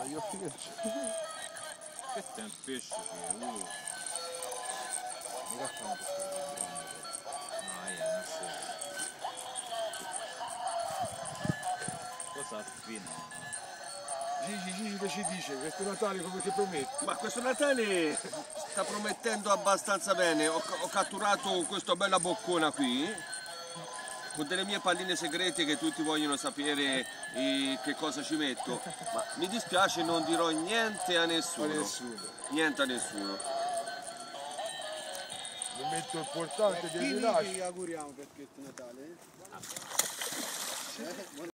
io pesce. Questo è un pesce che mica fanno questo grande. No, non so. Cosa fino? Gigi che ci dice, questo Natale come ti prometti? Ma questo Natale sta promettendo abbastanza bene, ho catturato questa bella boccona qui, con delle mie palline segrete che tutti vogliono sapere che cosa ci metto, ma mi dispiace non dirò niente a nessuno. Niente a nessuno. Mi metto importante Chi del rilascio. vi auguriamo per questo Natale?